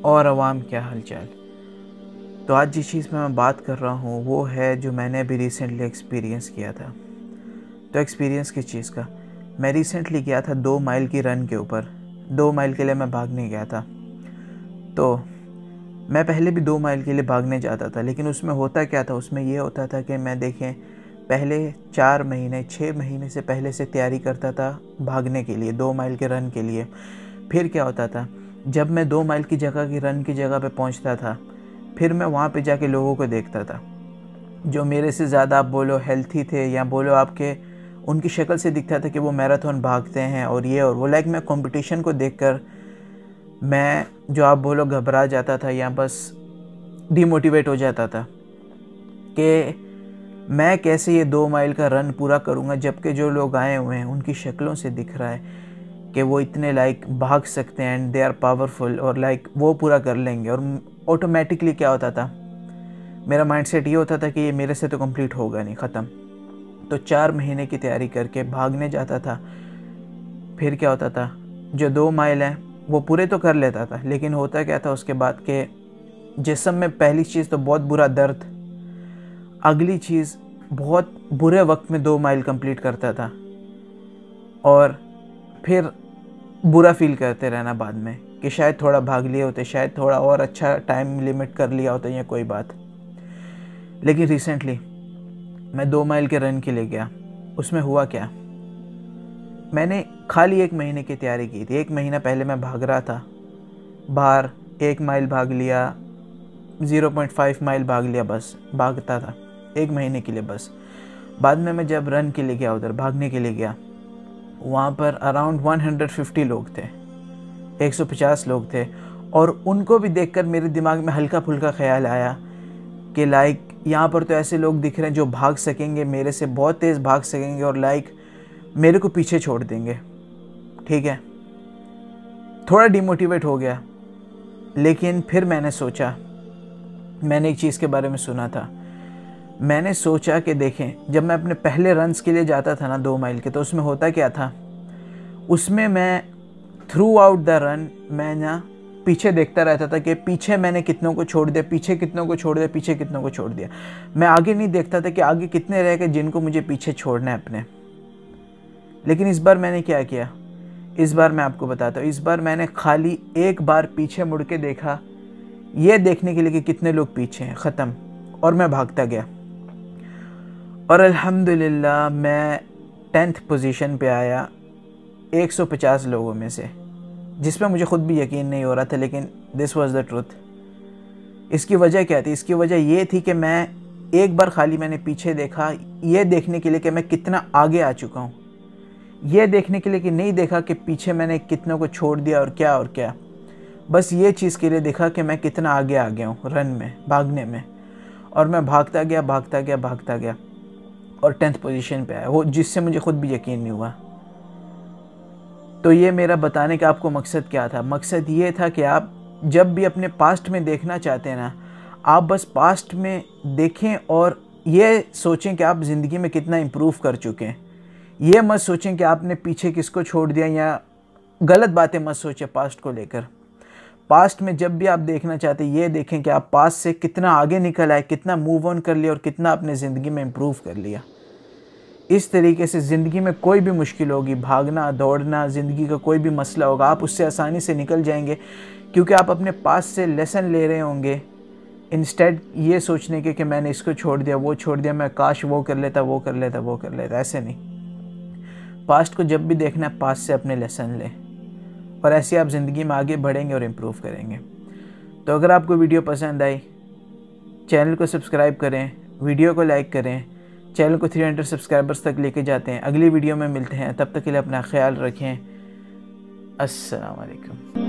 और अवाम क्या हालचाल। तो आज जिस चीज़ में मैं बात कर रहा हूँ वो है जो मैंने अभी रिसेंटली एक्सपीरियंस किया था। तो एक्सपीरियंस किस चीज़ का? मैं रिसेंटली गया था 2 माइल की रन के ऊपर। 2 माइल के लिए मैं भागने गया था। तो मैं पहले भी 2 माइल के लिए भागने जाता था, लेकिन उसमें होता क्या था, उसमें ये होता था कि मैं देखें पहले 4 महीने 6 महीने से पहले से तैयारी करता था भागने के लिए, 2 माइल के रन के लिए। फिर क्या होता था, जब मैं 2 माइल की जगह की रन की जगह पे पहुंचता था, फिर मैं वहाँ पे जाके लोगों को देखता था जो मेरे से ज़्यादा आप बोलो हेल्थी थे, या बोलो आपके उनकी शक्ल से दिखता था कि वो मैराथन भागते हैं और ये और वो। लाइक मैं कंपटीशन को देखकर मैं जो आप बोलो घबरा जाता था या बस डिमोटिवेट हो जाता था कि मैं कैसे ये 2 माइल का रन पूरा करूँगा, जबकि जो लोग आए हुए हैं उनकी शक्लों से दिख रहा है कि वो इतने लाइक भाग सकते हैं एंड दे आर पावरफुल, और लाइक वो पूरा कर लेंगे। और ऑटोमेटिकली क्या होता था, मेरा माइंडसेट ये होता था कि ये मेरे से तो कंप्लीट होगा नहीं, ख़त्म। तो 4 महीने की तैयारी करके भागने जाता था। फिर क्या होता था, जो 2 माइल हैं वो पूरे तो कर लेता था, लेकिन होता क्या था उसके बाद के जिस्म में पहली चीज़ तो बहुत बुरा दर्द, अगली चीज़ बहुत बुरे वक्त में 2 माइल कंप्लीट करता था, और फिर बुरा फील करते रहना बाद में कि शायद थोड़ा भाग लिए होते, शायद थोड़ा और अच्छा टाइम लिमिट कर लिया होता या कोई बात। लेकिन रिसेंटली मैं 2 माइल के रन के लिए गया। उसमें हुआ क्या, मैंने खाली 1 महीने की तैयारी की थी। 1 महीना पहले मैं भाग रहा था बाहर, 1 माइल भाग लिया, 0.5 माइल भाग लिया, बस भागता था 1 महीने के लिए बस। बाद में मैं जब रन के लिए गया, उधर भागने के लिए गया, वहाँ पर अराउंड 150 लोग थे, 150 लोग थे। और उनको भी देखकर मेरे दिमाग में हल्का फुल्का ख्याल आया कि लाइक यहाँ पर तो ऐसे लोग दिख रहे हैं जो भाग सकेंगे, मेरे से बहुत तेज़ भाग सकेंगे, और लाइक मेरे को पीछे छोड़ देंगे। ठीक है, थोड़ा डिमोटिवेट हो गया। लेकिन फिर मैंने सोचा, मैंने एक चीज़ के बारे में सुना था। मैंने सोचा कि देखें, जब मैं अपने पहले रन्स के लिए जाता था ना 2 माइल के, तो उसमें होता क्या था, उसमें मैं थ्रू आउट द रन मैं ना पीछे देखता रहता था कि पीछे मैंने कितनों को छोड़ दिया, पीछे कितनों को छोड़ दिया, पीछे कितनों को छोड़ दिया। मैं आगे नहीं देखता था कि आगे कितने रह गए जिनको मुझे पीछे छोड़ना है अपने। लेकिन इस बार मैंने क्या किया, इस बार मैं आपको बताता हूँ। इस बार मैंने खाली एक बार पीछे मुड़ के देखा, ये देखने के लिए कि कितने लोग पीछे हैं, ख़त्म। और मैं भागता गया, और अल्हम्दुलिल्लाह मैं 10th पोजीशन पे आया 150 लोगों में से, जिसमें मुझे ख़ुद भी यकीन नहीं हो रहा था, लेकिन दिस वाज द ट्रुथ। इसकी वजह क्या थी? इसकी वजह ये थी कि मैं एक बार खाली मैंने पीछे देखा, ये देखने के लिए कि मैं कितना आगे आ चुका हूँ, ये देखने के लिए कि नहीं देखा कि पीछे मैंने कितनों को छोड़ दिया और क्या। बस ये चीज़ के लिए देखा कि मैं कितना आगे आ गया हूँ रन में, भागने में। और मैं भागता गया और 10th पोजीशन पे आया, वो जिससे मुझे ख़ुद भी यकीन नहीं हुआ। तो ये मेरा बताने का आपको मकसद क्या था? मकसद ये था कि आप जब भी अपने पास्ट में देखना चाहते हैं ना, आप बस पास्ट में देखें और ये सोचें कि आप ज़िंदगी में कितना इम्प्रूव कर चुके हैं। ये मत सोचें कि आपने पीछे किसको छोड़ दिया, या गलत बातें मत सोचें पास्ट को लेकर। पास्ट में जब भी आप देखना चाहते हैं, ये देखें कि आप पास्ट से कितना आगे निकल आए, कितना मूव ऑन कर लिया और कितना अपने ज़िंदगी में इम्प्रूव कर लिया। इस तरीके से ज़िंदगी में कोई भी मुश्किल होगी, भागना दौड़ना, ज़िंदगी का कोई भी मसला होगा, आप उससे आसानी से निकल जाएंगे, क्योंकि आप अपने पास्ट से लेसन ले रहे होंगे। इंस्टेड ये सोचने के कि मैंने इसको छोड़ दिया, वो छोड़ दिया, मैं काश वो कर लेता। ऐसे नहीं। पास्ट को जब भी देखना है, पास्ट से अपने लेसन लें, और ऐसे आप ज़िंदगी में आगे बढ़ेंगे और इम्प्रूव करेंगे। तो अगर आपको वीडियो पसंद आई, चैनल को सब्सक्राइब करें, वीडियो को लाइक करें, चैनल को 300 सब्सक्राइबर्स तक लेके जाते हैं। अगली वीडियो में मिलते हैं, तब तक के लिए अपना ख्याल रखें। अस्सलाम वालेकुम।